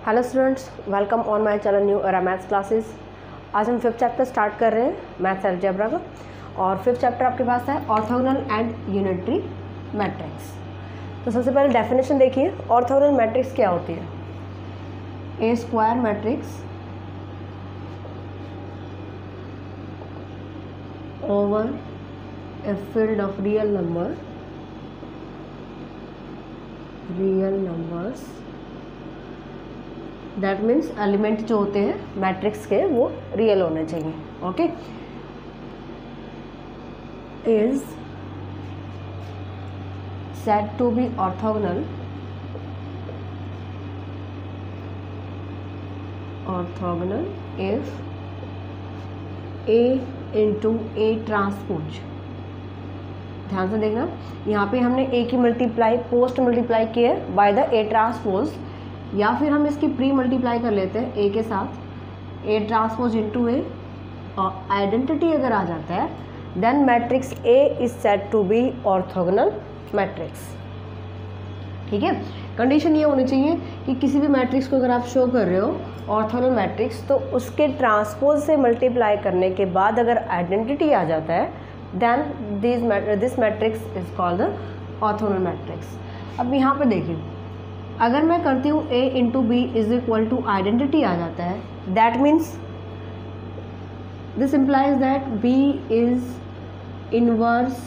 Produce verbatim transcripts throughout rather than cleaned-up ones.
Hello students, welcome on my channel new era maths classes. आज हम fifth chapter start कर रहे हैं मैथ्स अलजेब्रा का। और फिफ्थ चैप्टर आपके पास है ऑर्थोगोनल एंड यूनिटरी मैट्रिक्स। तो सबसे पहले डेफिनेशन देखिए, ऑर्थोगोनल मैट्रिक्स क्या होती है। A square matrix over a field of real number real numbers, that means element जो होते हैं मैट्रिक्स के वो रियल होने चाहिए। Okay, is said to be orthogonal orthogonal if A into A transpose. ध्यान से देखना, यहाँ पे हमने ए की मल्टीप्लाई पोस्ट मल्टीप्लाई की है बाय द ए ट्रांसपोज, या फिर हम इसकी प्री मल्टीप्लाई कर लेते हैं ए के साथ, ए ट्रांसपोज इनटू ए, और आइडेंटिटी अगर आ जाता है then matrix A is said to be orthogonal matrix. ठीक है, कंडीशन ये होनी चाहिए कि किसी भी मैट्रिक्स को अगर आप शो कर रहे हो ऑर्थोगोनल मैट्रिक्स, तो उसके ट्रांसपोज से मल्टीप्लाई करने के बाद अगर आइडेंटिटी आ जाता है then this this matrix is called the orthogonal matrix. अब यहाँ पे देखिए, अगर मैं करती हूँ a into B is equal to identity आ जाता है, that means this implies that b is inverse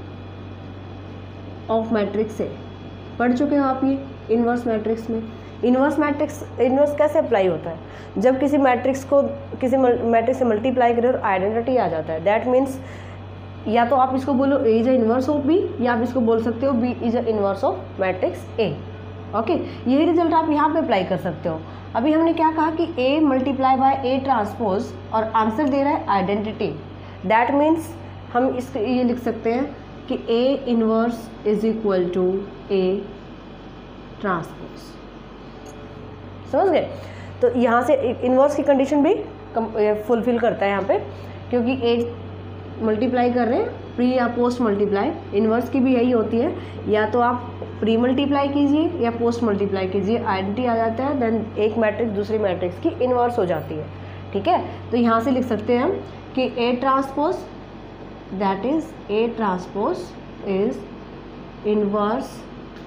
of matrix A. पढ़ चुके हो आप ये इनवर्स मैट्रिक्स में। इनवर्स मैट्रिक्स इनवर्स कैसे अप्लाई होता है, जब किसी मैट्रिक्स को किसी मैट्रिक्स से मल्टीप्लाई करें और आइडेंटिटी आ जाता है, दैट मीन्स या तो आप इसको बोलो a is a inverse of b, या आप इसको बोल सकते हो b is a inverse of matrix a। Okay, यही रिजल्ट आप यहाँ पे अप्लाई कर सकते हो। अभी हमने क्या कहा कि a multiply by a transpose, और आंसर दे रहा है आइडेंटिटी, दैट मीन्स हम इस ये लिख सकते हैं कि a inverse is equal to a transpose. समझ गए? तो यहाँ से इनवर्स की कंडीशन भी फुलफिल करता है यहाँ पे, क्योंकि a मल्टीप्लाई कर रहे हैं प्री या पोस्ट मल्टीप्लाई। इनवर्स की भी यही होती है, या तो आप प्री मल्टीप्लाई कीजिए या पोस्ट मल्टीप्लाई कीजिए, आइडेंटिटी आ जाता है देन एक मैट्रिक्स दूसरी मैट्रिक्स की इनवर्स हो जाती है। ठीक है, तो यहाँ से लिख सकते हैं हम कि A transpose that is A transpose is inverse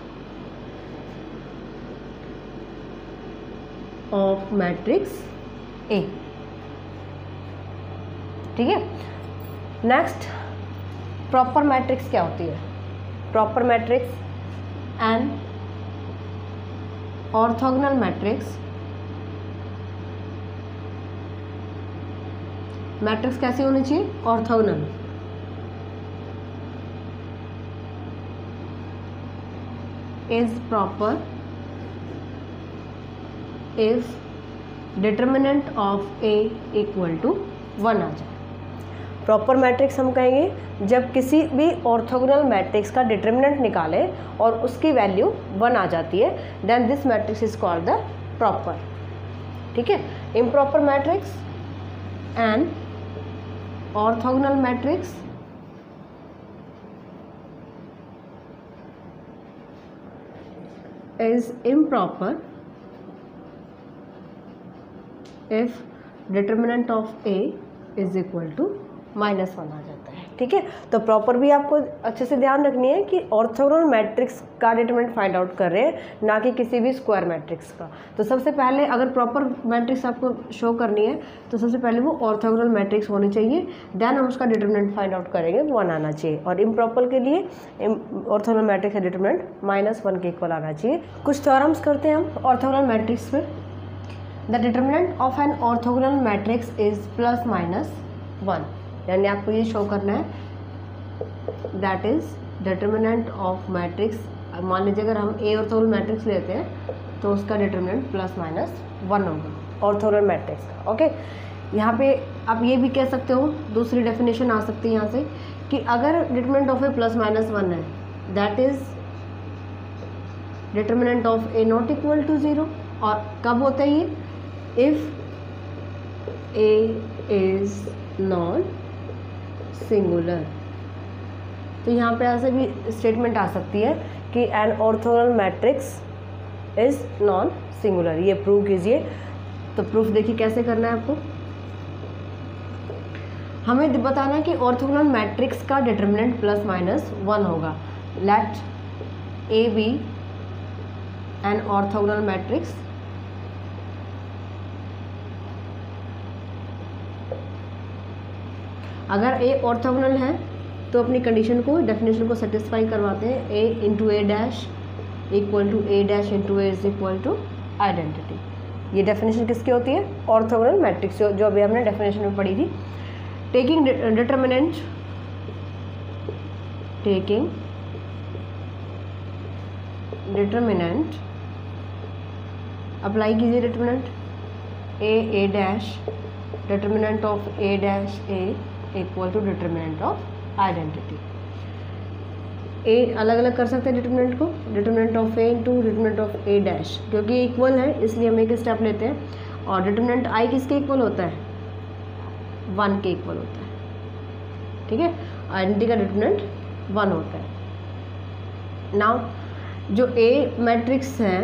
of matrix A. ठीक है, नेक्स्ट प्रॉपर मैट्रिक्स क्या होती है। Proper matrix and orthogonal matrix. Matrix कैसी होनी चाहिए? Orthogonal. Is proper if determinant of A equal to one आ जाए। प्रॉपर मैट्रिक्स हम कहेंगे जब किसी भी ऑर्थोगोनल मैट्रिक्स का डिटर्मिनेंट निकाले और उसकी वैल्यू वन आ जाती है, then this matrix is called the proper. ठीक है, improper matrix and orthogonal matrix is improper if determinant of A is equal to minus one आ जाता है। ठीक है, तो प्रॉपर भी आपको अच्छे से ध्यान रखनी है कि ऑर्थोगोनल मैट्रिक्स का डिटरमिनेंट फाइंड आउट कर रहे हैं, ना कि किसी भी स्क्वायर मैट्रिक्स का। तो सबसे पहले अगर प्रॉपर मैट्रिक्स आपको शो करनी है तो सबसे पहले वो ऑर्थोगोनल मैट्रिक्स होनी चाहिए, देन हम उसका डिटरमिनेंट फाइंड आउट करेंगे, वन आना चाहिए। और इम्प्रॉपर के लिए ऑर्थोगोनल मैट्रिक्स का डिटरमिनेंट माइनस वन के इक्वल आना चाहिए। कुछ थ्योरम्स करते हैं हम ऑर्थोगोनल मैट्रिक्स पे। The determinant of an orthogonal matrix is plus minus one, यानी आपको ये शो करना है that is determinant of matrix. मान लीजिए अगर हम ए ऑर्थोगोनल मैट्रिक्स लेते हैं तो उसका डिटर्मिनेंट प्लस माइनस वन होगा ऑर्थोगोनल मैट्रिक्स का। ओके, यहाँ पे आप ये भी कह सकते हो, दूसरी डेफिनेशन आ सकती है यहाँ से कि अगर determinant of A plus minus one है, that is determinant of A not equal to zero. और कब होता है ये? If A is non singular. तो यहाँ पे ऐसे भी स्टेटमेंट आ सकती है कि an orthogonal matrix is non singular, ये प्रूव कीजिए। तो प्रूफ देखिए कैसे करना है आपको। हमें बताना है कि ऑर्थोगोनल मैट्रिक्स का डिटरमिनेंट प्लस माइनस वन होगा। Let A be an orthogonal matrix अगर ए ऑर्थोगोनल है तो अपनी कंडीशन को, डेफिनेशन को सेटिस्फाई करवाते हैं। A into A dash equal to A dash into A is equal to identity. ये डेफिनेशन किसकी होती है? ऑर्थोगोनल मैट्रिक्स, जो अभी हमने डेफिनेशन में पढ़ी थी। Taking determinant taking determinant apply कीजिए determinant A A dash determinant of A dash A equal to determinant of identity. ए अलग अलग कर सकते हैं डिटरमिनेंट को, determinant of A into determinant of A dash, क्योंकि इक्वल है इसलिए हम एक स्टेप लेते हैं। और डिटरमिनेंट आई किसके इक्वल होता है? वन के इक्वल होता है, ठीक है। आइडेंटिटी का डिटरमिनेंट वन होता है। नाउ जो ए मैट्रिक्स है,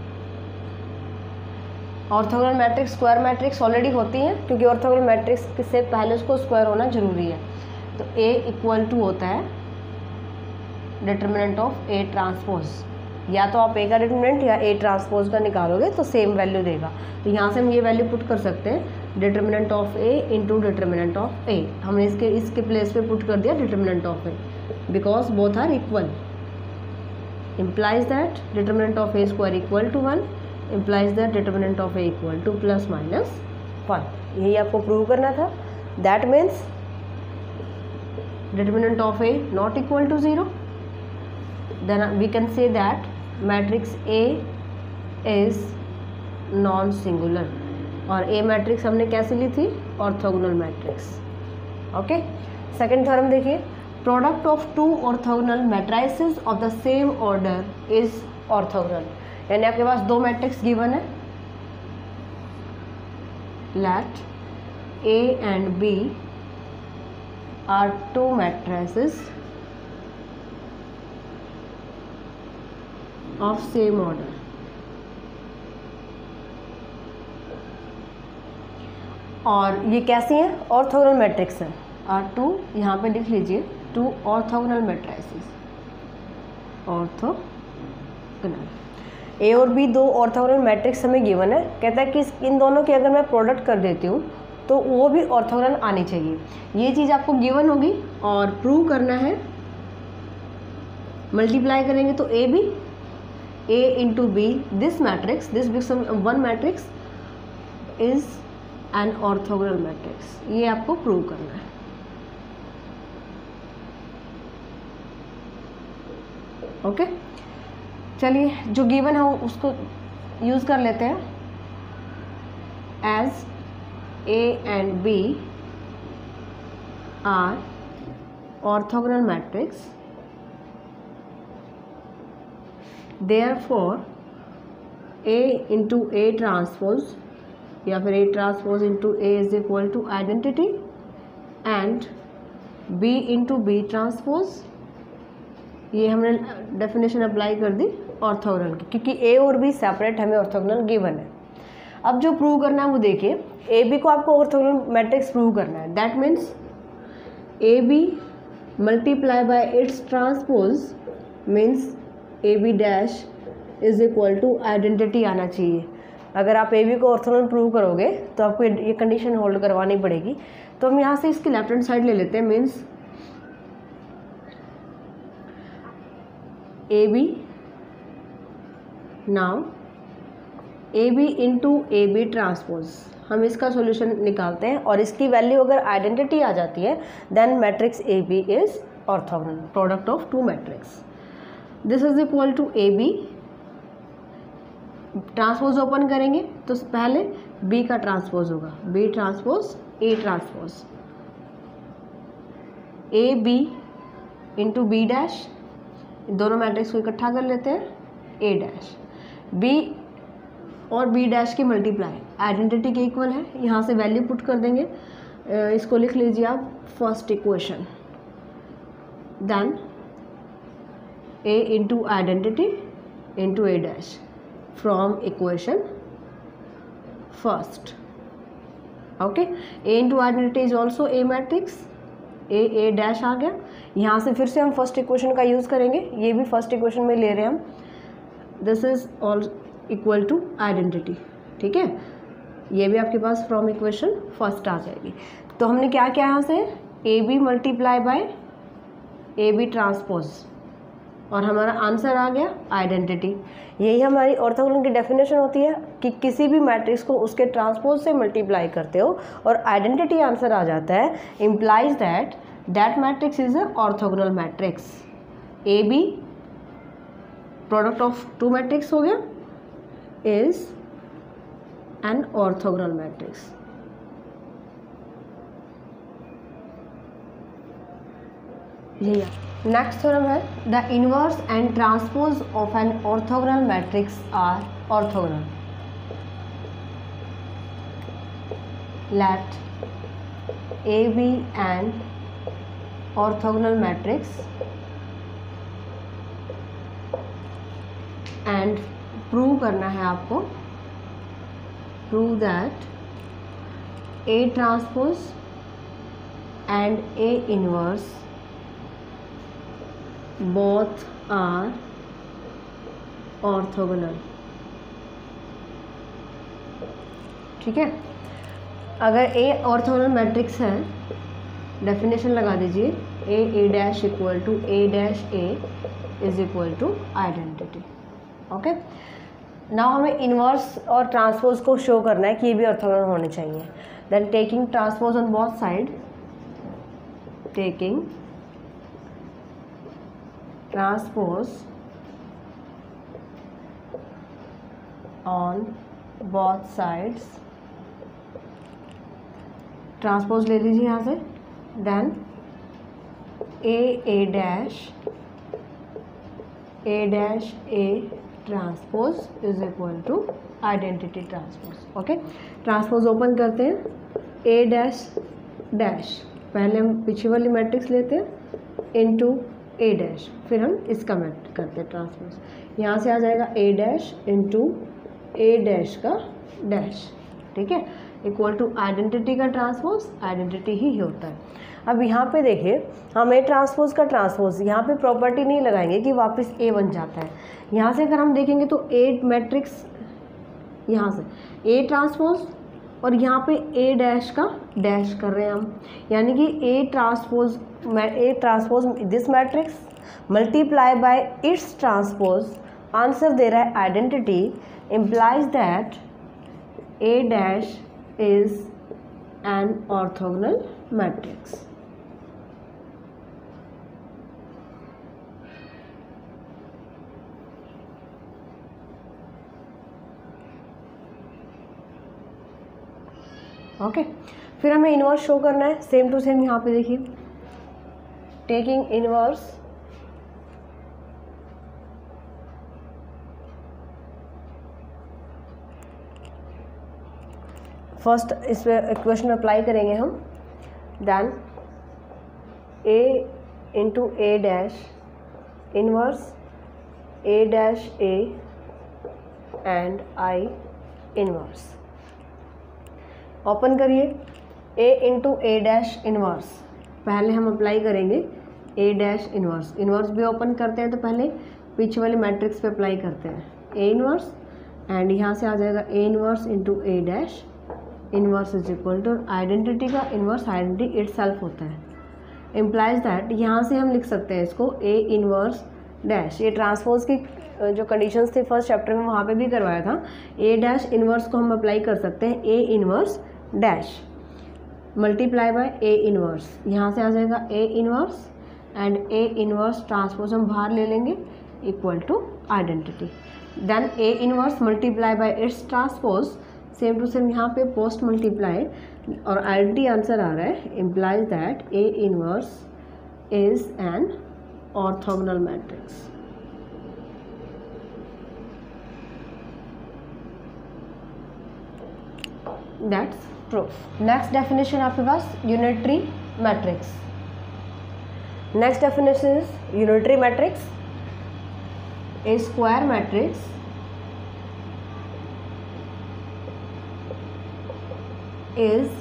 orthogonal matrix square matrix already होती है, क्योंकि ऑर्थोगोनल मैट्रिक्स से पहले उसको स्क्वायर होना जरूरी है। तो ए इक्वल टू होता है डिटरमिनेंट ऑफ ए ट्रांसपोज, या तो आप ए का डिटरमिनेंट या ए ट्रांसपोज का निकालोगे तो सेम वैल्यू देगा। तो यहाँ से हम ये वैल्यू पुट कर सकते हैं, determinant of A into determinant of A. हमने इसके इसके प्लेस पे पुट कर दिया determinant of A, because both are equal, implies that determinant of a square equal to one, implies that determinant of a equal to plus minus one. यही आपको prove करना था। that means determinant of a not equal to zero, then we can say that matrix A is non singular। और A matrix हमने कैसे ली थी? Orthogonal matrix. Okay, second theorem देखिए, product of two orthogonal matrices of the same order is orthogonal. यानी आपके पास दो मैट्रिक्स गिवन है, let A and B are two matrices of same order. और ये कैसी हैं? ऑर्थोगोनल मैट्रिक्स हैं। आर टू, यहाँ पे लिख लीजिए, two orthogonal matrices, orthogonal. A और बी दो ऑर्थोगोनल मैट्रिक्स हमें गिवन है। कहता है कि इन दोनों की अगर मैं प्रोडक्ट कर देती हूँ तो वो भी ऑर्थोगोनल आनी चाहिए। ये चीज़ आपको गिवन होगी और प्रूव करना है। मल्टीप्लाई करेंगे तो A B, A into B, this matrix, this become one matrix is an orthogonal matrix. ये आपको प्रूव करना है। Okay okay? चलिए जो गिवन है उसको यूज़ कर लेते हैं। As A and B are orthogonal matrix, therefore A into A transpose या फिर A transpose into A is equal to identity and B into B transpose. ये हमने डेफिनेशन अप्लाई कर दी ऑर्थोगोनल की, क्योंकि ए और बी सेपरेट हमें orthogonal given है। अब जो प्रूव करना है वो देखिए, ए बी को आपको ऑर्थोगोनल मैट्रिक्स प्रूव करना है। That means A B multiply by its transpose means A B dash is equal to identity आना चाहिए। अगर आप ए बी को ऑर्थोगोनल प्रूव करोगे तो आपको ये कंडीशन होल्ड करवानी पड़ेगी। तो हम यहाँ से इसकी लेफ्ट हैंड साइड ले लेते हैं, means A B, now A B into A B transpose. हम इसका सॉल्यूशन निकालते हैं और इसकी वैल्यू अगर आइडेंटिटी आ जाती है then matrix A B is orthogonal, product of two matrix. This is equal to A B, transpose open करेंगे तो पहले बी का ट्रांसपोज होगा, B transpose A transpose, A B into B dash, दोनों मैट्रिक्स को इकट्ठा कर लेते हैं, ए डैश, बी और बी डैश की मल्टीप्लाई आइडेंटिटी के इक्वल है। यहाँ से वैल्यू पुट कर देंगे, इसको लिख लीजिए आप first equation, then A into identity into A dash from equation first. Okay, A into identity is also A matrix, A A dash आ गया। यहाँ से फिर से हम फर्स्ट इक्वेशन का यूज़ करेंगे, ये भी फर्स्ट इक्वेशन में ले रहे हैं हम, this is all equal to identity. ठीक है, ये भी आपके पास फ्रॉम इक्वेशन फर्स्ट आ जाएगी। तो हमने क्या किया यहाँ से, A B multiply by A B transpose, और हमारा आंसर आ गया आइडेंटिटी। यही हमारी ऑर्थोगोनल की डेफिनेशन होती है कि किसी भी मैट्रिक्स को उसके ट्रांसपोज से मल्टीप्लाई करते हो और आइडेंटिटी आंसर आ जाता है, implies that that matrix is a orthogonal matrix. A B product of two matrix हो गया, इज एन ऑर्थोगोनल मैट्रिक्स। यही नेक्स्ट थ्योरम है, the inverse and transpose of an orthogonal matrix are orthogonal. Let A be an orthogonal matrix and prove करना है आपको, prove that A transpose and A inverse both are orthogonal। ठीक है, अगर A orthogonal matrix है, definition लगा दीजिए, ए A dash equal to A dash A is equal to identity. Okay, now हमें इनवर्स और ट्रांसपोज को शो करना है कि ये भी ऑर्थोगोनल होने चाहिए। Then taking transpose on both side, taking transpose on both sides, transpose ले लीजिए यहाँ से, then A A dash A dash A transpose is equal to identity transpose. Okay, transpose open करते हैं, ए डैश डैश, पहले हम पीछे वाली मैट्रिक्स लेते हैं, इनटू ए डैश, फिर हम इसका मैट्रिक्स करते हैं ट्रांसपोज, यहाँ से आ जाएगा A dash into A dash का डैश। ठीक है, इक्वल टू आइडेंटिटी का ट्रांसपोज, आइडेंटिटी ही होता है। अब यहाँ पे देखिए, हम ए ट्रांसपोज का ट्रांसपोज, यहाँ पे प्रॉपर्टी नहीं लगाएंगे कि वापस ए बन जाता है। यहाँ से अगर हम देखेंगे तो ए मैट्रिक्स, यहाँ से ए ट्रांसपोज और यहाँ पे ए डैश का डैश कर रहे हैं हम, यानी कि A transpose A transpose this matrix multiply by its transpose, answer दे रहा है identity, implies that A dash is an orthogonal matrix. Okay okay. फिर हमें इनवर्स शो करना है, सेम टू सेम यहाँ पे देखिए, टेकिंग इनवर्स फर्स्ट इस पे इक्वेशन अप्लाई करेंगे हम, then A into A dash inverse A dash A and I inverse. Open करिए, A into A dash inverse, पहले हम अप्लाई करेंगे ए डैश इनवर्स, इनवर्स भी ओपन करते हैं तो पहले पीछे वाले मैट्रिक्स पे अप्लाई करते हैं ए इनवर्स, एंड यहाँ से आ जाएगा A inverse into A dash inverse is equal to identity का इनवर्स, आइडेंटिटी इट सेल्फ होता है, इम्प्लाइज दैट, यहाँ से हम लिख सकते हैं इसको ए इनवर्स डैश, ये ट्रांसपोज की जो कंडीशंस थी फर्स्ट चैप्टर में वहाँ पे भी करवाया था, ए डैश इनवर्स को हम अप्लाई कर सकते हैं A inverse dash multiply by A inverse, यहाँ से आ जाएगा A inverse and A inverse transpose हम बाहर ले लेंगे equal to identity, then A inverse multiply by its transpose, same to same यहाँ पे पोस्ट मल्टीप्लाई और आइडेंटिटी आंसर आ रहा है, implies that A inverse is an orthogonal matrix. That's proof. Next definition आपके पास unitary matrix. Next definition is unitary matrix, A square matrix is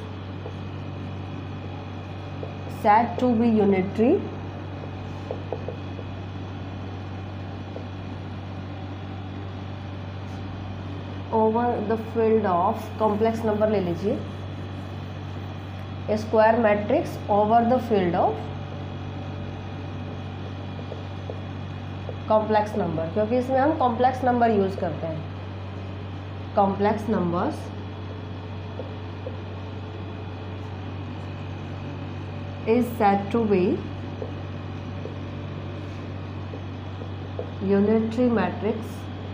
said to be unitary over the field of complex number ले लीजिए square matrix over the field of complex number, क्योंकि इसमें हम complex number use करते हैं. Complex numbers is said to be unitary matrix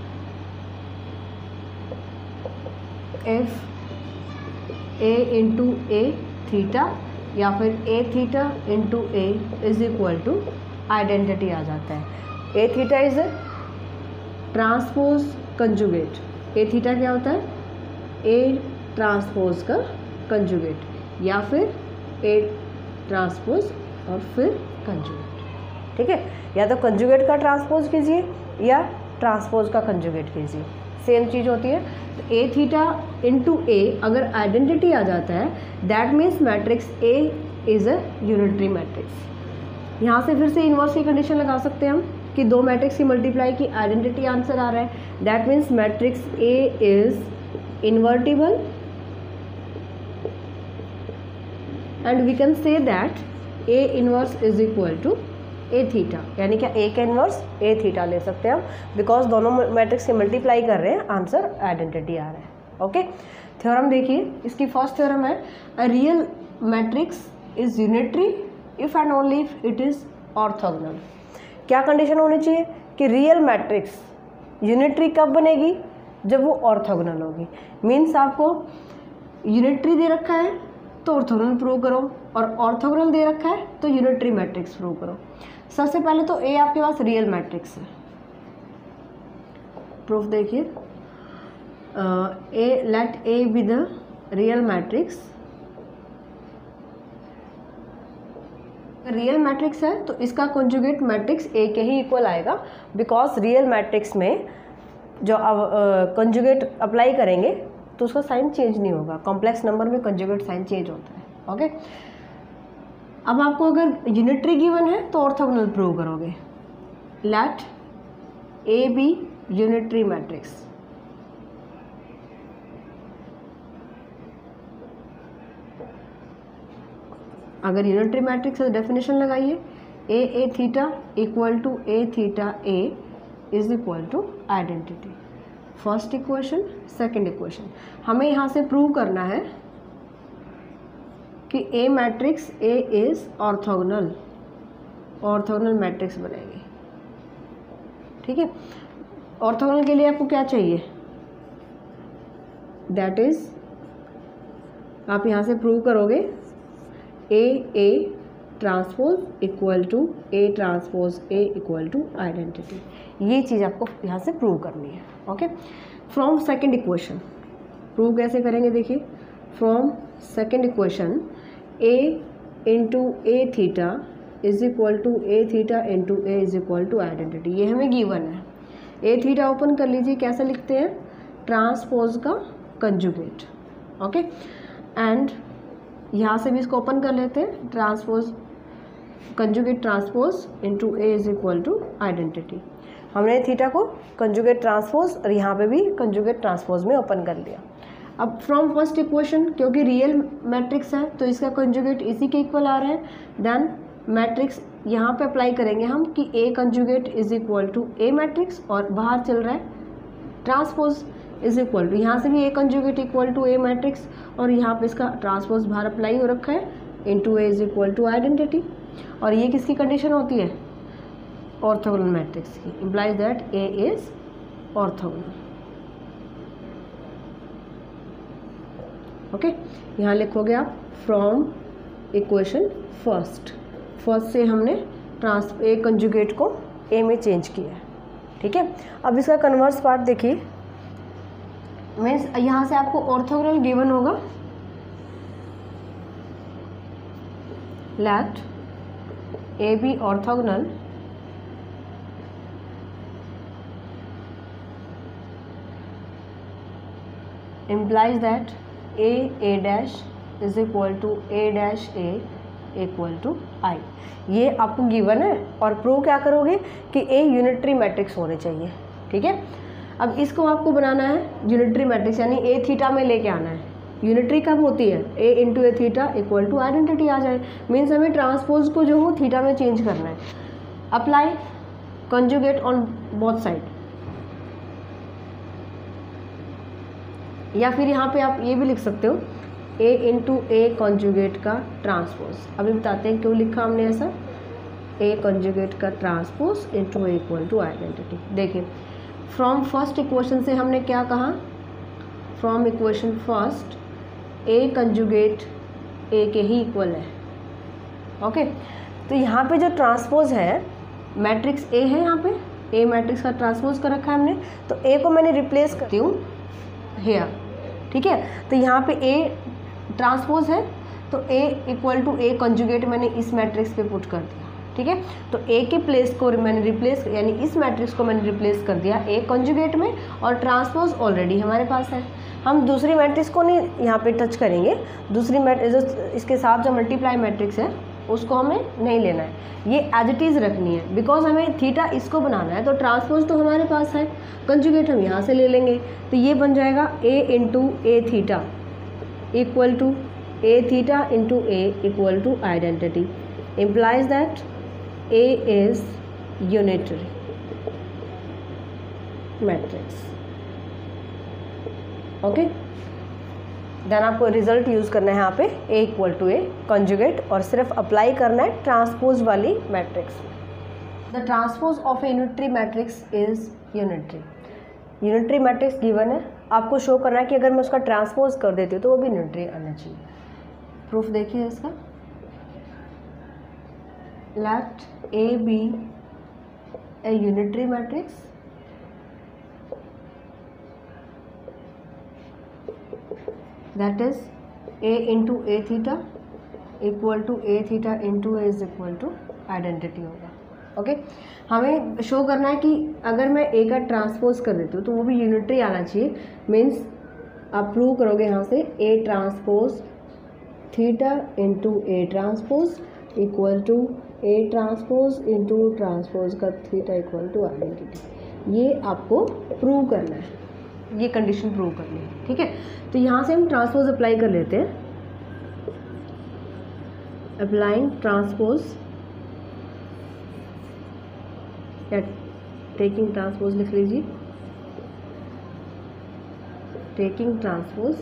if a into a theta या फिर a theta into a is equal to identity आ जाता है. a theta is transpose conjugate. a theta क्या होता है? a ट्रांसपोज का कंजुगेट या फिर a ट्रांसपोज और फिर कंजुगेट. ठीक है, या तो कंजुगेट का ट्रांसपोज कीजिए या ट्रांसपोज का कंजुगेट कीजिए, सेम चीज़ होती है. तो ए थीटा इंटू ए अगर आइडेंटिटी आ जाता है that means matrix A is a unitary matrix. यहाँ से फिर से इन्वर्स की कंडीशन लगा सकते हैं हम कि दो मैट्रिक्स की मल्टीप्लाई की आइडेंटिटी आंसर आ रहा है. That means matrix A is invertible and we can say that A inverse is equal to A theta. यानी क्या ए का इनवर्स ए थीटा ले सकते हैं हम, बिकॉज दोनों मैट्रिक्स से मल्टीप्लाई कर रहे हैं, आंसर आइडेंटिटी आ रहा है. ओके, थ्योरम देखिए. इसकी फर्स्ट थ्योरम है a real matrix is unitary if and only if it is orthogonal. क्या कंडीशन होनी चाहिए कि रियल मैट्रिक्स यूनिटरी कब बनेगी? जब वो ऑर्थोगोनल होगी. मीन्स आपको यूनिटरी दे रखा है तो ऑर्थोगोनल प्रूव करो, और ऑर्थोगोनल दे रखा है तो यूनिटरी मैट्रिक्स प्रूव करो. सबसे पहले तो ए आपके पास रियल मैट्रिक्स है. प्रूफ देखिए. A let A be the real matrix. Real matrix है तो इसका कंजुगेट मैट्रिक्स ए के ही इक्वल आएगा, बिकॉज रियल मैट्रिक्स में जो कंजुगेट अप्लाई करेंगे तो उसका साइन चेंज नहीं होगा. कॉम्प्लेक्स नंबर में कंजुगेट साइन चेंज होता है. ओके, अब आपको अगर यूनिटरी गिवन है तो ऑर्थोगोनल प्रूव करोगे. Let A be unitary matrix. अगर यूनिटरी मैट्रिक्स है डेफिनेशन लगाइए. A A theta equal to A theta A is equal to identity. First equation, second equation. हमें यहाँ से प्रूव करना है कि A matrix A is orthogonal. Orthogonal matrix बनेगी. ठीक है, ऑर्थोगोनल के लिए आपको क्या चाहिए? दैट इज आप यहाँ से प्रूव करोगे A A transpose equal to A transpose A equal to identity. ये चीज़ आपको यहाँ से प्रूव करनी है. Okay, from second equation prove कैसे करेंगे? देखिए, from second equation A into A theta is equal to A theta into A is equal to identity. ये हमें गिवन है. ए थीटा ओपन कर लीजिए. कैसे लिखते हैं? ट्रांसपोज का कंजुगेट. ओके, एंड यहाँ से भी इसको ओपन कर लेते हैं. Transpose conjugate transpose into A is equal to identity. हमने थीटा को कंजुगेट ट्रांसपोज और यहाँ पे भी कंजुगेट ट्रांसपोज में ओपन कर लिया. अब फ्रॉम फर्स्ट इक्वेशन, क्योंकि रियल मैट्रिक्स है तो इसका कंजुगेट इसी के इक्वल आ रहा है. देन मैट्रिक्स यहाँ पे अप्लाई करेंगे हम कि A conjugate is equal to A matrix, और बाहर चल रहा है ट्रांसपोज इज इक्वल टू, यहाँ से भी A conjugate equal to A matrix, और यहाँ पे इसका ट्रांसपोज बाहर अप्लाई हो रखा है into A is equal to identity. और ये किसकी कंडीशन होती है? ऑर्थोगोनल मैट्रिक्स की. Implies that A is orthogonal. Okay, यहाँ लिखोगे आप फ्रॉम इक्वेशन फर्स्ट. फर्स्ट से हमने ट्रांस ए कंजुगेट को ए में चेंज किया है. ठीक है, अब इसका कन्वर्स पार्ट देखिए. मीन्स यहाँ से आपको ऑर्थोगोनल गिवन होगा. Let A be orthogonal implies that a a dash is equal to A dash A equal to I. ये आपको गिवन है और प्रूव क्या करोगे कि ए यूनिटरी मैट्रिक्स होने चाहिए। ठीक है, अब इसको आपको बनाना है यूनिटरी मैट्रिक्स, यानी ए थीटा में लेके आना है। यूनिटरी कब होती है? A into A theta equal to identity आ जाए, मीन्स हमें ट्रांसपोज को जो हो थीटा में चेंज करना है। Apply conjugate on both side, या फिर यहाँ पे आप ये भी लिख सकते हो ए इंटू ए कॉन्जुगेट का ट्रांसपोज। अभी बताते हैं क्यों लिखा हमने ऐसा, ए कॉन्जुगेट का transpose into A equal to identity. देखिए फ्रॉम फर्स्ट इक्वेशन से हमने क्या कहा, from equation first A conjugate A के ही इक्वल है। ओके, तो यहाँ पे जो ट्रांसपोज है मैट्रिक्स ए है, यहाँ पे ए मैट्रिक्स का ट्रांसपोज कर रखा है हमने, तो ए को मैंने रिप्लेस करती हूँ हेयर। ठीक है, तो यहाँ पे ए ट्रांसपोज है तो A equal to A conjugate मैंने इस मैट्रिक्स पे पुट कर दिया। ठीक है, तो ए के प्लेस को मैंने रिप्लेस, यानी इस मैट्रिक्स को मैंने रिप्लेस कर दिया ए कंजुगेट में, और ट्रांसपोज ऑलरेडी हमारे पास है। हम दूसरी मैट्रिक्स को नहीं यहाँ पे टच करेंगे, दूसरी मैट्रिक्स जो इसके साथ जो मल्टीप्लाई मैट्रिक्स है उसको हमें नहीं लेना है, ये एज इट इज़ रखनी है, बिकॉज हमें थीटा इसको बनाना है। तो ट्रांसपोज तो हमारे पास है, कंजुगेट हम यहाँ से ले लेंगे, तो ये बन जाएगा A into A theta equal to A theta into A equal to identity, implies that A is unitary matrix। Okay, then आपको रिजल्ट यूज़ करना है यहाँ पे A equal to A conjugate, और सिर्फ अप्लाई करना है ट्रांसपोज वाली matrix. The transpose of a unitary matrix is unitary. Unitary matrix given है, आपको शो करना है कि अगर मैं उसका ट्रांसपोज कर देती हूँ तो वो भी यूनिटरी आना चाहिए। प्रूफ देखिए इसका, let A be a unitary matrix that is A into A theta equal to A theta into A is equal to identity होगा। Okay okay? हमें शो करना है कि अगर मैं A का ट्रांसपोज कर देती हूँ तो वो भी यूनिटरी आना चाहिए, मीन्स आप प्रूव करोगे यहाँ से A transpose theta into A transpose equal to A transpose into transpose का थीटा इक्वल टू आइडेंटिटी। ये आपको प्रूव करना है, ये कंडीशन प्रूव करनी है। ठीक है, तो यहाँ से हम ट्रांसपोज अप्लाई कर लेते हैं। अप्लाइंग ट्रांसपोज या टेकिंग ट्रांसपोज लिख लीजिए, taking transpose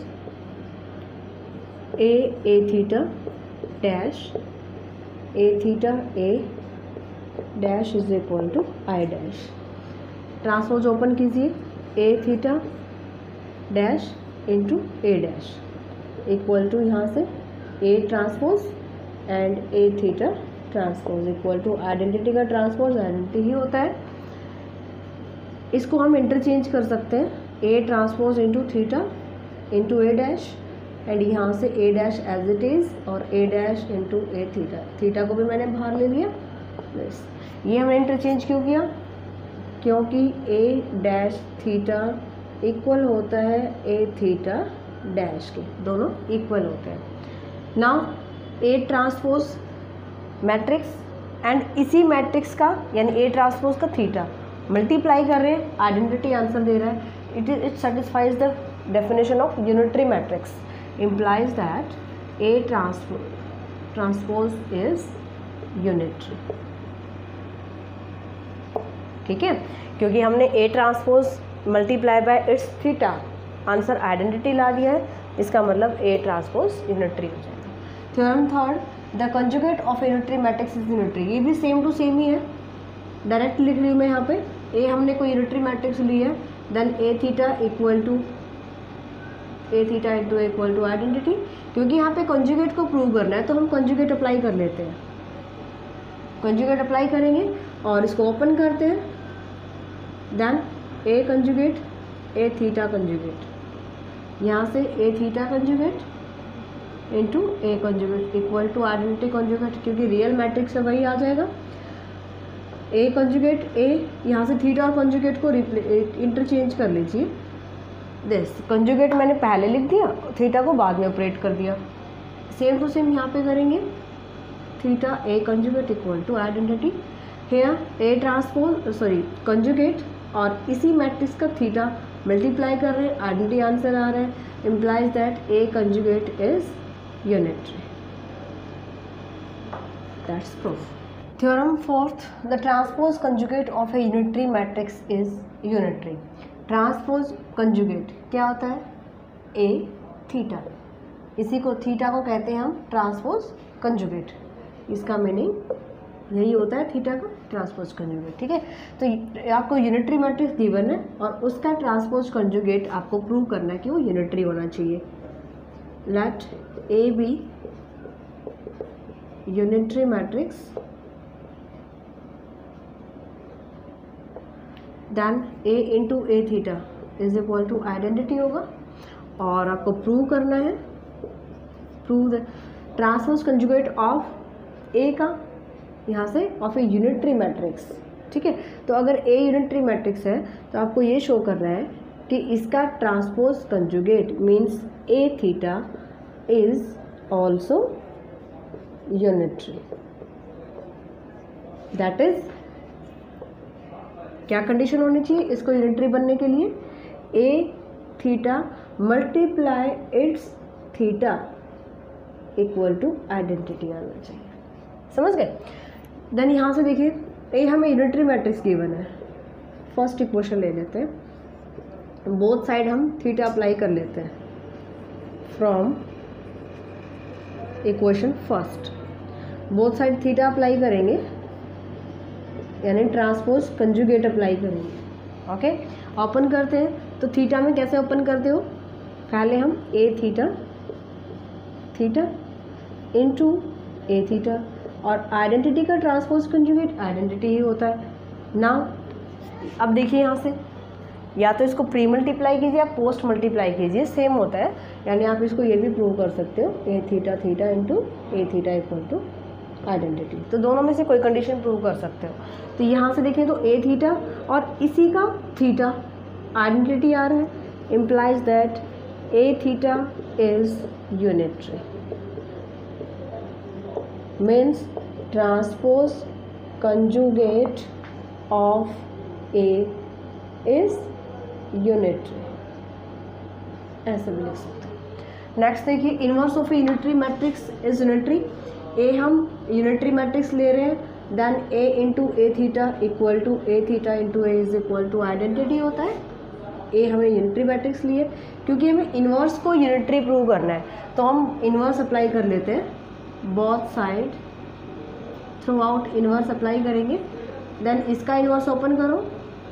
A A theta dash A theta A dash is equal to I dash. Transpose open कीजिए, A theta dash into A dash equal to यहाँ से A transpose and A theta transpose equal to identity का transpose identity ही होता है। इसको हम interchange कर सकते हैं, A transpose into theta into A dash, and यहाँ से ए डैश एज इट इज़ और A dash into A theta, theta को भी मैंने बाहर ले लिया। बस ये हमने इंटरचेंज क्यों किया, क्योंकि ए डैश थीटा इक्वल होता है ए थीटा डैश के, दोनों इक्वल होते हैं। Now A transpose matrix and इसी मैट्रिक्स का यानी ए ट्रांसपोज का थीटा मल्टीप्लाई कर रहे हैं, आइडेंटिटी आंसर दे रहा है। It is it satisfies the definition of unitary matrix, implies that A transpose transpose is unitary। ठीक है, क्योंकि हमने A transpose multiply by its theta answer identity ला दिया है, इसका मतलब A ट्रांसपोज यूनिटरी हो जाएगा। Theorem third, the conjugate of unitary matrix is unitary. ये भी सेम टू सेम ही है, डायरेक्ट लिख रही हूँ मैं यहाँ पे। A हमने कोई यूनिटरी मैट्रिक्स ली है, then A theta equal to A theta into equal to identity. क्योंकि यहाँ पे कंजुगेट को प्रूव करना है तो हम कंजुगेट अप्लाई कर लेते हैं, कंजुगेट अप्लाई करेंगे और इसको ओपन करते हैं, then A conjugate A theta conjugate, यहाँ से A theta conjugate into A conjugate equal to identity conjugate, क्योंकि रियल मैट्रिक्स है वही आ जाएगा। ए कंजुगेट ए, यहाँ से थीटा और कंजुगेट को इंटरचेंज कर लीजिए। दिस कंजुगेट मैंने पहले लिख दिया, थीटा को बाद में ऑपरेट कर दिया। सेम टू सेम यहाँ पे करेंगे, theta A conjugate equal to identity here A transpose sorry conjugate, और इसी मैट्रिक्स का थीटा मल्टीप्लाई कर रहे हैं, आइडेंटिटी आंसर आ रहा है, implies that A conjugate is unitary. That's proof. Theorem fourth, the transpose conjugate of a unitary matrix is unitary. Transpose conjugate क्या होता है? ए थीटा, इसी को थीटा को कहते हैं हम ट्रांसपोज कंजुगेट. इसका मीनिंग यही होता है थीटा का ट्रांसपोज कंजुगेट. ठीक है, तो आपको यूनिटरी मैट्रिक्स गिवन है और उसका ट्रांसपोज कंजुगेट आपको प्रूव करना है कि वो यूनिटरी होना चाहिए. Let A be unitary matrix, then A into A theta is equal to identity होगा, और आपको प्रूव करना है, prove the transpose conjugate of A का यहाँ से ऑफ ए यूनिटरी मैट्रिक्स. ठीक है, तो अगर ए यूनिटरी मैट्रिक्स है तो आपको ये शो करना है कि इसका transpose conjugate means A theta is also unitary. That is क्या कंडीशन होनी चाहिए इसको यूनिटरी बनने के लिए? A theta multiply its theta equal to identity आना चाहिए. समझ गए? देन यहाँ से देखिए, ए हमें यूनिटरी मैट्रिक्स गिवन है. फर्स्ट इक्वेशन ले लेते हैं, बोथ साइड हम थीटा अप्लाई कर लेते हैं from equation first. Both side theta apply करेंगे यानी ट्रांसपोज कंजुगेट अप्लाई करेंगे. ओके, ओपन करते हैं तो थीटा में कैसे ओपन करते हो? पहले हम A theta theta into A theta, और आइडेंटिटी का ट्रांसपोज कंजुगेट आइडेंटिटी ही होता है. नाउ अब देखिए यहाँ से, या तो इसको प्री मल्टीप्लाई कीजिए या पोस्ट मल्टीप्लाई कीजिए, सेम होता है. यानी आप इसको ये भी प्रूव कर सकते हो, A theta theta into A theta equal to identity. तो दोनों में से कोई कंडीशन प्रूव कर सकते हो. तो यहाँ से देखिए तो ए थीटा और इसी का थीटा आइडेंटिटी आ रहा है, implies that A theta is unitary. Means transpose conjugate of A is unitary, ऐसे भी लिख सकते हैं. नेक्स्ट देखिए, inverse of a unitary matrix is unitary. A हम यूनिटरी मैट्रिक्स ले रहे हैं, then A into A theta equal to A theta into A is equal to identity होता है. ए हमें यूनिटरी मैट्रिक्स लिए, क्योंकि हमें इन्वर्स को यूनिटरी प्रूव करना है तो हम इन्वर्स अप्लाई कर लेते हैं. Both side throughout inverse apply करेंगे. देन इसका इन्वर्स ओपन करो,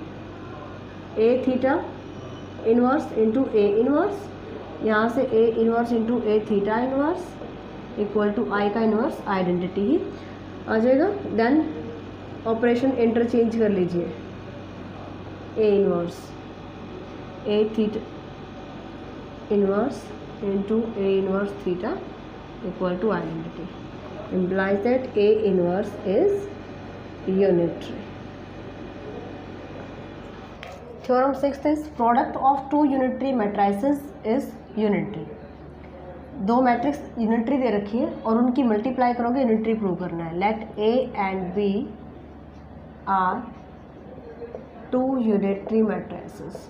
A theta inverse into A inverse, यहाँ से A inverse into A theta inverse equal to I का इन्वर्स, आइडेंटिटी ही आ जाएगा. देन ऑपरेशन इंटरचेंज कर लीजिए, A inverse A theta inverse into A inverse theta equal to identity, implies that A inverse is unitary. Theorem sixth is product of two unitary matrices is unitary. दो matrix unitary दे रखी है और उनकी multiply करोगे unitary prove करना है. Let A and B are two unitary matrices.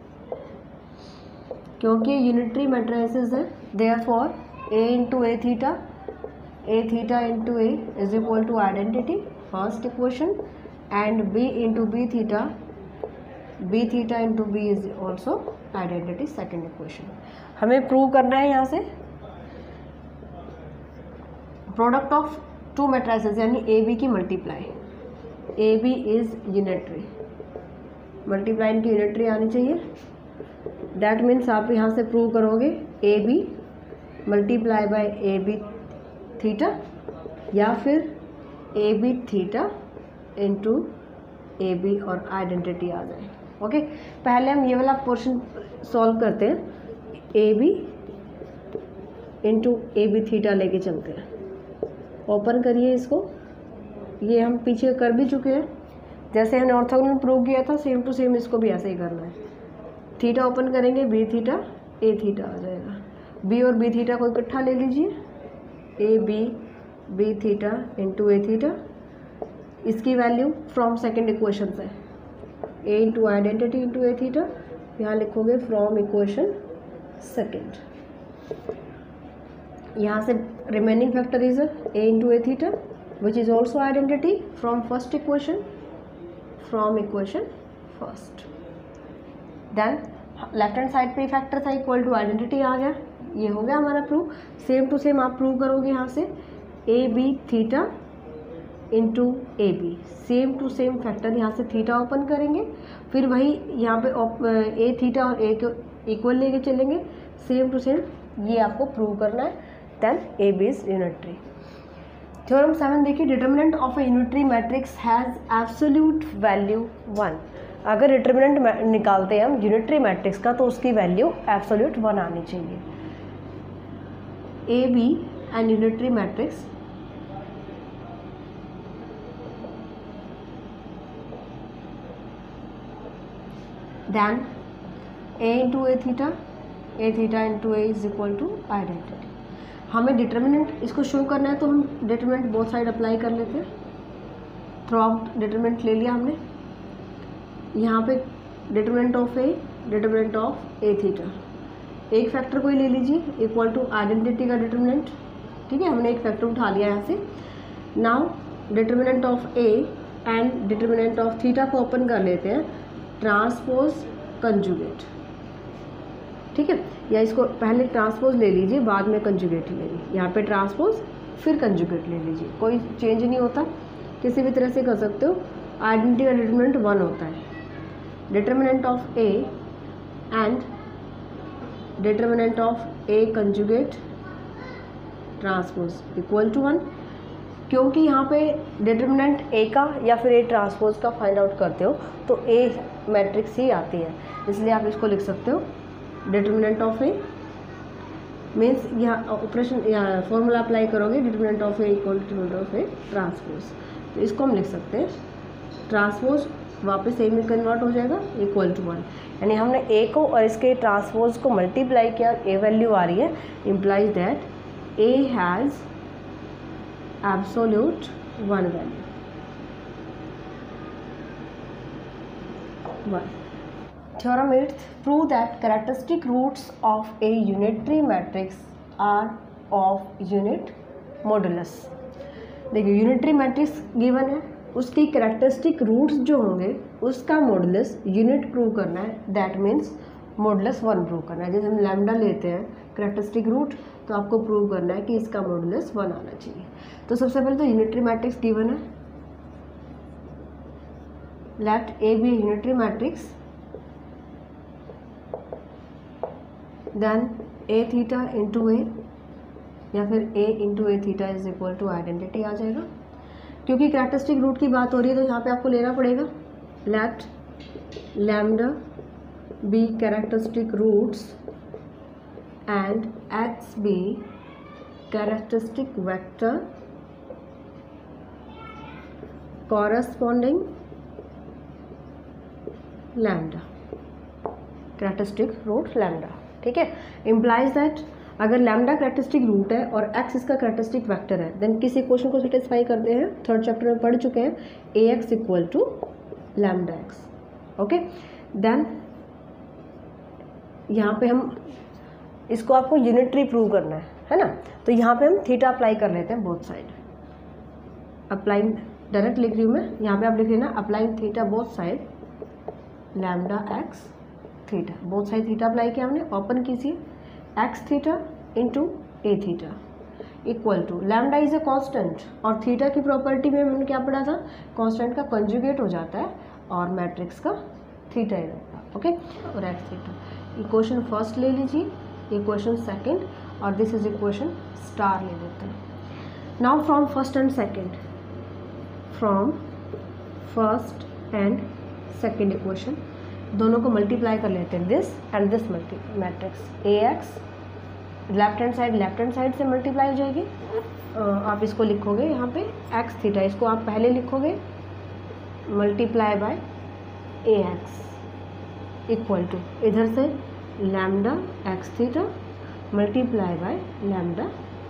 क्योंकि यूनिटरी मैट्रिसेस है, therefore A into A theta A theta into A is equal to identity first equation, and B into B theta B theta into B is also identity second equation. हमें prove करना है यहाँ से product of two matrices यानी A B की multiply. A B is unitary, multiply इनकी unitary आनी चाहिए. दैट मीन्स आप यहाँ से प्रूव करोगे A B multiply by A B theta या फिर A B theta into A B और आइडेंटिटी आ जाए. Okay okay? पहले हम ये वाला पोर्शन सॉल्व करते हैं. A B into A B theta लेके चलते हैं. ओपन करिए इसको, ये हम पीछे कर भी चुके हैं. जैसे हमने ऑर्थोगोनल प्रूव किया था सेम टू सेम इसको भी ऐसे ही करना है. थीटा ओपन करेंगे, बी थीटा ए थीटा आ जाएगा. बी और बी थीटा को इकट्ठा ले लीजिए, A B B theta into A theta, इसकी वैल्यू फ्रॉम सेकेंड इक्वेशन से A into identity into A theta, यहाँ लिखोगे फ्रॉम इक्वेशन सेकेंड, यहाँ से remaining factor is A into A theta which is also identity from first equation, from equation first. Then left hand side पे factor था equal to identity आ गया, ये हो गया हमारा प्रूव। सेम टू सेम आप प्रूव करोगे यहाँ से A B theta into A B, same to same factor, यहाँ से थीटा ओपन करेंगे, फिर वही यहाँ पे ए थीटा और ए को इक्वल लेके चलेंगे, सेम टू सेम, ये आपको प्रूव करना है। Then A B is unitary. Theorem seven देखिए, determinant of a unitary matrix has absolute value one. अगर डिटर्मिनेंट निकालते हैं हम यूनिटरी मैट्रिक्स का तो उसकी वैल्यू एब्सोल्यूट वन आनी चाहिए। A be and unitary matrix then A into A theta, A theta into A is equal to identity. हमें डिटर्मिनेंट इसको शो करना है तो हम डिटर्मिनेंट बोथ साइड अप्लाई कर लेते हैं। थ्रू आउट डिटर्मिनेंट ले लिया हमने, यहाँ पे determinant of A, determinant of A theta, एक फैक्टर को ही ले लीजिए इक्वल टू आइडेंटिटी का डिटर्मिनेंट, ठीक है, हमने एक फैक्टर उठा लिया यहाँ से। Now determinant of A and determinant of theta को ओपन कर लेते हैं, ट्रांसपोज कंजुगेट, ठीक है, या इसको पहले ट्रांसपोज ले लीजिए बाद में कंजुगेट ले लीजिए, यहाँ पे ट्रांसपोज फिर कंजुगेट ले लीजिए, कोई चेंज नहीं होता, किसी भी तरह से कर सकते हो। आइडेंटिटी का डिटर्मिनेंट वन होता है, determinant of A and determinant of A conjugate transpose equal to one. क्योंकि यहाँ पे डिटर्मिनेंट ए का या फिर ए ट्रांसपोज का फाइंड आउट करते हो तो ए मैट्रिक्स ही आती है, इसलिए आप इसको लिख सकते हो डिटर्मिनेंट ऑफ ए मीन्स यहाँ ऑपरेशन यहाँ फॉर्मूला अप्लाई करोगे, determinant of A equal to determinant of A transpose, तो इसको हम लिख सकते हैं ट्रांसपोज वापस ए में कन्वर्ट हो जाएगा इक्वल टू वन, यानी हमने ए को और इसके ट्रांसपोज को मल्टीप्लाई किया, ए वैल्यू आ रही है, implies that A has absolute one value one. Theorem eighth, prove that characteristic roots of a unitary matrix are of unit modulus। देखिए यूनिटरी मैट्रिक्स गिवन है, उसकी कैरेक्टरिस्टिक रूट्स जो होंगे उसका मॉडुलस यूनिट प्रूव करना है, that means modulus one prove करना है। जैसे हम लैम्डा लेते हैं कैरेक्टरिस्टिक रूट तो आपको प्रूव करना है कि इसका मॉडुलस वन आना चाहिए। तो सबसे पहले तो यूनिटरी मैट्रिक्स गिवन है, let A be unitary matrix, then A theta into A या फिर A into A theta is equal to identity आ जाएगा। क्योंकि कैरेक्टरिस्टिक रूट की बात हो रही है तो यहाँ पे आपको लेना पड़ेगा let lambda be characteristic roots and x be characteristic vector corresponding lambda, characteristic root lambda, ठीक है। इम्प्लाइज दैट अगर लैम्डा कैरेक्टरिस्टिक रूट है और एक्स इसका कैरेक्टरिस्टिक वेक्टर है देन किस इक्वेशन को सेटिस्फाई करते हैं, थर्ड चैप्टर में पढ़ चुके हैं, A x equal to lambda x, okay. Then यहाँ पे हम इसको आपको यूनिटरी प्रूव करना है है ना, तो यहाँ पे हम थीटा अप्लाई कर लेते हैं बोथ साइड, अप्लाइंग डायरेक्ट लिख रही हूँ मैं, यहाँ पे आप लिख लेना applying theta both side lambda x theta, both side theta apply किया हमने, ओपन कीजिए x theta into A theta equal to lambda is a constant और थीटा की प्रॉपर्टी में हमने क्या पढ़ा था, कांस्टेंट का कंजुगेट हो जाता है और मैट्रिक्स का थीटा ही रहता है, ओके। और एक्स थीटा इक्वेशन फर्स्ट ले लीजिए, इक्वेशन सेकंड, और दिस इज इक्वेशन स्टार ले लेते हैं। Now from first and second, from first and second equation दोनों को मल्टीप्लाई कर लेते हैं, this and this multi matrix A x left hand side left hand side से मल्टीप्लाई हो जाएगी, आप इसको लिखोगे यहाँ पे एक्स थीटा, इसको आप पहले लिखोगे multiply by A x equal to इधर से lambda x theta multiply by lambda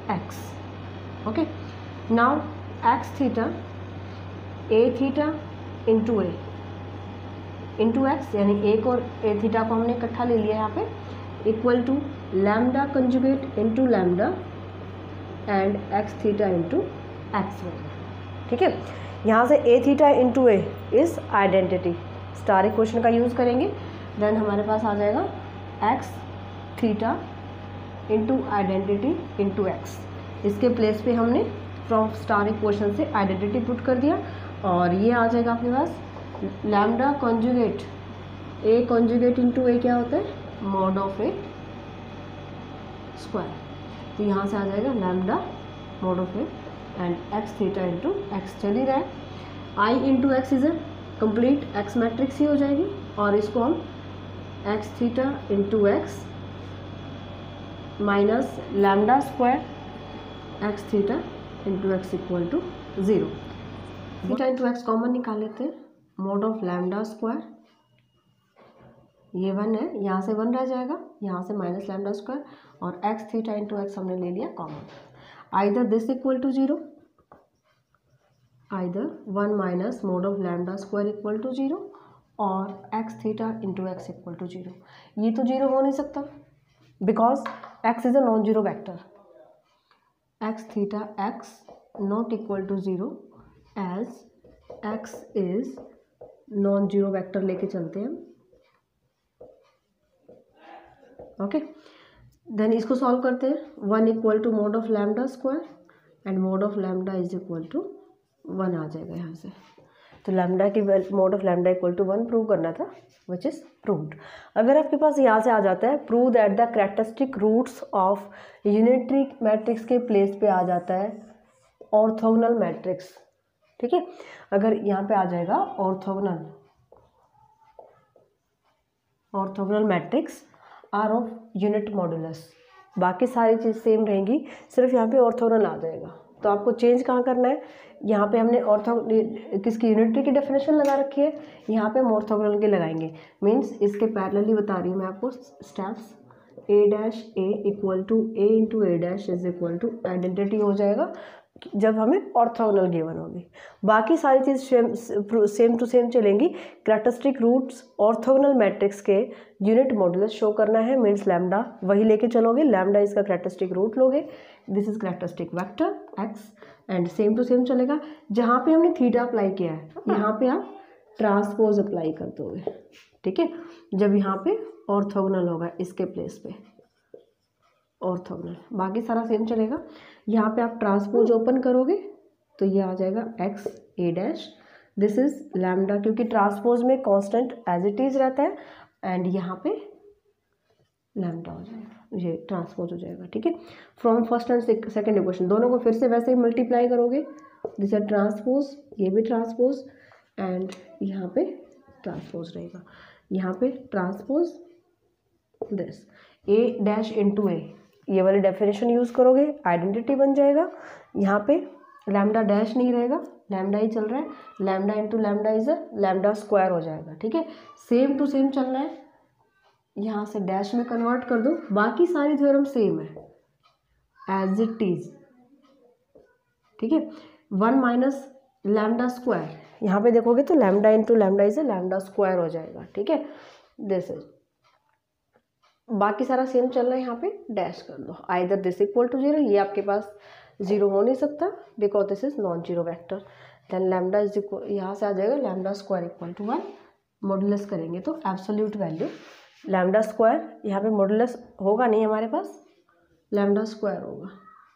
x. Okay, now x theta A theta into A into x, यानी एक और ए थीटा को हमने इकट्ठा ले लिया यहाँ पे, equal to lambda conjugate into lambda and x theta into x y. ठीक है, यहाँ से A theta into A is identity, star equation का यूज़ करेंगे. देन हमारे पास आ जाएगा x theta into identity into x. इसके प्लेस पे हमने फ्रॉम स्टार इक्वेशन से आइडेंटिटी पुट कर दिया, और ये आ जाएगा आपके पास lambda conjugate A conjugate into A क्या होता है, मॉड ऑफ ए स्क्वायर. तो यहाँ से आ जाएगा lambda mod of A and x theta into x. चल ही रहा है, I into x is a complete x matrix ही हो जाएगी, और इसको हम x theta into x minus lambda square x theta into x equal to zero. Theta into x common निकाल लेते हैं, मोड ऑफ लैम्डा स्क्वायर, ये वन है, यहाँ से वन रह जाएगा, यहाँ से माइनस लैम्डा स्क्वायर, और एक्स थीटा इंटू एक्स हमने ले लिया common. Either this equal to zero, either one minus mod of lambda square equal to zero, और x theta into x equal to zero. ये तो ज़ीरो हो नहीं सकता because x is a non zero vector. X theta x not equal to zero as x is non zero vector लेके चलते हैं. Okay, then इसको सॉल्व करते हैं. One equal to mode of lambda square and mod of lambda is equal to one आ जाएगा यहाँ से. तो लैम्डा की mod of lambda equal to one prove करना था, विच इज़ प्रूव्ड. अगर आपके पास यहाँ से आ जाता है prove that the characteristic roots of unitary matrix के प्लेस पे आ जाता है ऑर्थोगोनल मैट्रिक्स. ठीक है, अगर यहाँ पे आ जाएगा orthogonal orthogonal matrix are of unit modulus, बाकी सारी चीज़ सेम रहेंगी, सिर्फ यहाँ पे ऑर्थोगोनल आ जाएगा. तो आपको चेंज कहाँ करना है, यहाँ पे हमने ऑर्थो किसकी यूनिटरी की डेफिनेशन लगा रखी है, यहाँ पे हम ऑर्थोगोनल की लगाएंगे. मीन्स इसके पैरेलली बता रही हूँ मैं आपको steps. A dash A equal to A into A dash is equal to identity हो जाएगा जब हमें ऑर्थोगोनल गिवन होगी. बाकी सारी चीज़ सेम टू सेम चलेंगी. कैरेक्टरिस्टिक रूट्स ऑर्थोगोनल मैट्रिक्स के यूनिट मॉडुलस शो करना है, मीन्स लैम्डा वही लेके चलोगे, लैम्डा इसका कैरेक्टरिस्टिक रूट लोगे, this is characteristic vector x, and same to same चलेगा. जहाँ पे हमने थीटा अप्लाई किया है यहाँ पे आप ट्रांसपोज अप्लाई कर दोगे. ठीक है, जब यहाँ पे ऑर्थोगोनल होगा इसके प्लेस पे ऑर्थोगोनल, बाकी सारा सेम चलेगा. यहाँ पे आप ट्रांसपोज ओपन करोगे तो ये आ जाएगा x A dash, this is lambda, क्योंकि ट्रांसपोज में कांस्टेंट एज इट इज रहता है, एंड यहाँ पे लैम्डा हो जाएगा, ये ट्रांसपोज हो जाएगा. ठीक है, from first and second equation दोनों को फिर से वैसे ही मल्टीप्लाई करोगे, दिस इज ट्रांसपोज, ये भी ट्रांसपोज, एंड यहाँ पे ट्रांसपोज रहेगा, यहाँ पे transpose this A dash into A, ये वाली डेफिनेशन यूज़ करोगे, आइडेंटिटी बन जाएगा. यहाँ पे लैम्डा डैश नहीं रहेगा, लैम्डा ही चल रहा है, lambda into lambda is a lambda square हो जाएगा. ठीक है, सेम टू सेम चलना है, यहाँ से डैश में कन्वर्ट कर दो, बाकी सारी थ्योरम सेम है एज इट इज. ठीक है, वन माइनस लैम्डा स्क्वायर, यहाँ पे देखोगे तो lambda into lambda is a lambda square हो जाएगा. ठीक है, दिस इज, बाकी सारा सेम चल रहा है, यहाँ पे डैश कर दो, either this equal to zero, ये आपके पास जीरो हो नहीं सकता because this is non zero vector. Then lambda is equal, यहाँ से आ जाएगा lambda square equal to one, modulus करेंगे तो एब्सोल्यूट वैल्यू लैम्डा स्क्वायर, यहाँ पे मॉडुलस होगा नहीं हमारे पास, लैम्डा स्क्वायर होगा.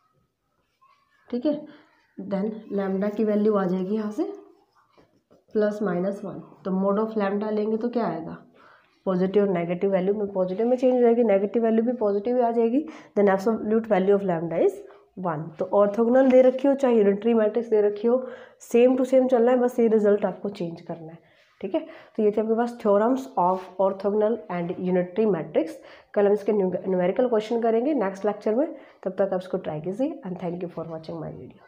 ठीक है, देन लैम्डा की वैल्यू आ जाएगी यहाँ से प्लस माइनस वन, तो मोड ऑफ लैम्डा लेंगे तो क्या आएगा, पॉजिटिव और नेगेटिव वैल्यू में पॉजिटिव में चेंज हो जाएगी, नेगेटिव वैल्यू भी पॉजिटिव आ जाएगी. Then absolute value of lambda is one. तो ऑर्थोगोनल दे रखी हो चाहे यूनिटरी मैट्रिक्स दे रखी हो, सेम टू सेम चलना है, बस ये रिजल्ट आपको चेंज करना है. ठीक है, तो ये थे आपके पास theorems of orthogonal and unitary matrix. कल हम इसके न्यूमेरिकल क्वेश्चन करेंगे नेक्स्ट लेक्चर में, तब तक आप इसको ट्राई कीजिए, and thank you for watching my video.